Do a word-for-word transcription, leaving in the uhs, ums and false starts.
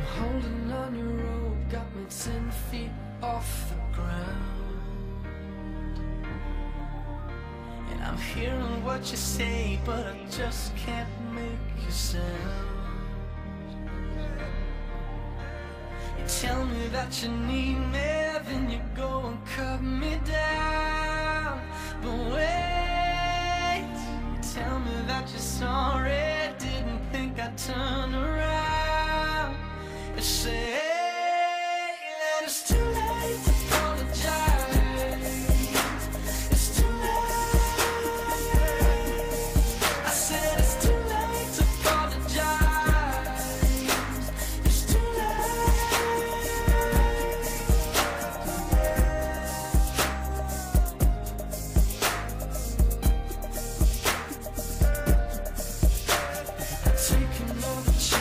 I'm holding on your rope, got me ten feet off the ground. And I'm hearing what you say, but I just can't make a sound. You tell me that you need me, then you go and cut me down. But wait, you tell me that you're sorry, didn't think I'd turn around. You say that it's too late to apologize. It's too late. I said it's too late to apologize. It's too late. Taking all the chances